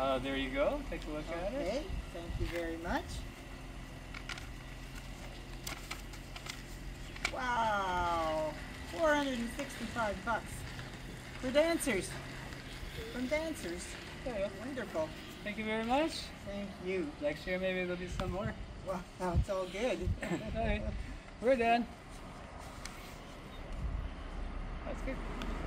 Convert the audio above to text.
There you go. Take a look at it. Okay, thank you very much. Wow, 465 bucks for dancers. From dancers. There you go. Wonderful. Thank you very much. Thank you. Next year maybe there'll be some more. Wow, it's all good. All right. We're done. That's good.